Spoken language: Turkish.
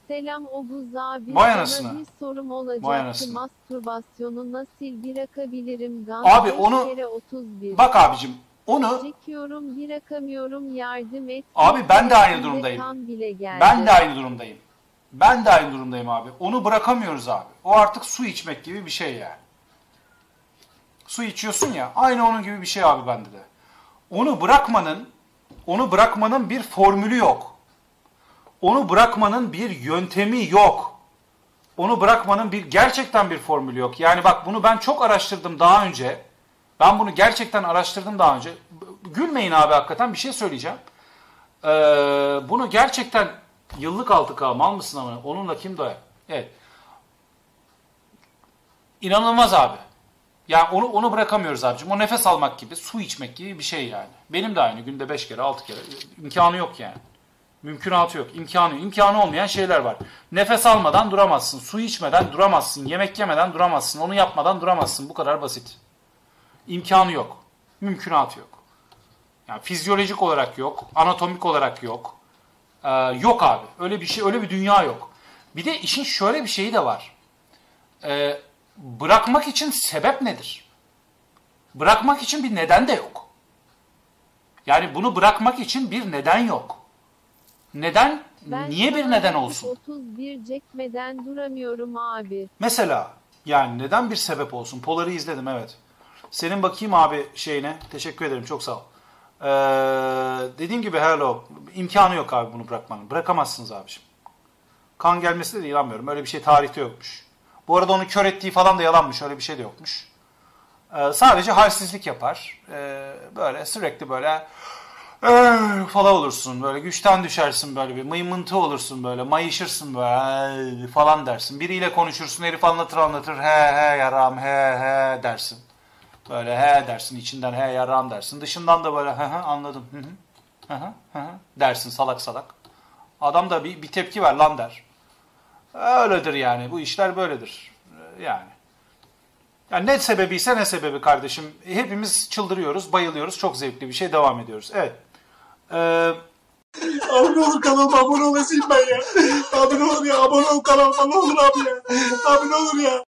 Selam Oguz abi. Vay Sana anasını. bir sorum Vay olacaktı. anasını. Mastürbasyonu nasıl bırakabilirim? Gaz Abi 5 onu kere 31. bak abicim onu Çekiyorum bırakamıyorum, yardım et. abi Bir ben de aynı keresinde durumdayım. kan bile geldi. Ben de aynı durumdayım. Ben de aynı durumdayım abi. Onu bırakamıyoruz abi. O artık su içmek gibi bir şey yani. Su içiyorsun ya, aynı onun gibi bir şey abi bende de. Onu bırakmanın bir formülü yok. Onu bırakmanın bir yöntemi yok. Onu bırakmanın gerçekten bir formülü yok. Yani bak bunu ben çok araştırdım daha önce. Ben bunu gerçekten araştırdım daha önce. Gülmeyin abi hakikaten bir şey söyleyeceğim. Bunu gerçekten yıllık 6K mal mısın ama onunla kim doyar? Evet. İnanılmaz abi. Yani onu bırakamıyoruz abicim. O nefes almak gibi, su içmek gibi bir şey yani. Benim de aynı. Günde 5 kere, 6 kere. İmkanı yok yani. Mümkünatı yok. İmkanı olmayan şeyler var. Nefes almadan duramazsın. Su içmeden duramazsın. Yemek yemeden duramazsın. Onu yapmadan duramazsın. Bu kadar basit. İmkanı yok. Mümkünatı yok. Yani fizyolojik olarak yok. Anatomik olarak yok. Yok abi. Öyle bir şey, öyle bir dünya yok. Bir de işin şöyle bir şeyi de var. Bırakmak için sebep nedir? Bırakmak için bir neden de yok. Yani bunu bırakmak için bir neden yok. Neden? Niye bir neden olsun? 31 çekmeden duramıyorum abi. Mesela yani neden bir sebep olsun? Polar'ı izledim evet. Senin bakayım abi şeyine. Teşekkür ederim çok sağ ol. Dediğim gibi hello. İmkanı yok abi bunu bırakmanın. Bırakamazsınız abiciğim. Kan gelmesi de inanmıyorum. Öyle bir şey tarihte yokmuş. Bu arada onu kör ettiği falan da yalanmış. Öyle bir şey de yokmuş. Sadece halsizlik yapar. Böyle sürekli böyle falan olursun. Böyle güçten düşersin böyle bir mıymıntı olursun böyle. Mayışırsın böyle falan dersin. Biriyle konuşursun. Herif anlatır. He yaram he dersin. Böyle he dersin. İçinden he yaram dersin. Dışından da böyle he anladım. Hı dersin salak salak. Adam da bir tepki ver lan der. Öyledir yani. Bu işler böyledir. Yani. Yani ne sebebiyse ne sebebi kardeşim. Hepimiz çıldırıyoruz, bayılıyoruz. Çok zevkli bir şey. Devam ediyoruz. Evet. Abi ne olur kanalıma abone olasın ben ya. Abi ne olur ya abone ol kanalıma ne olur abi ya. Abi ne olur ya.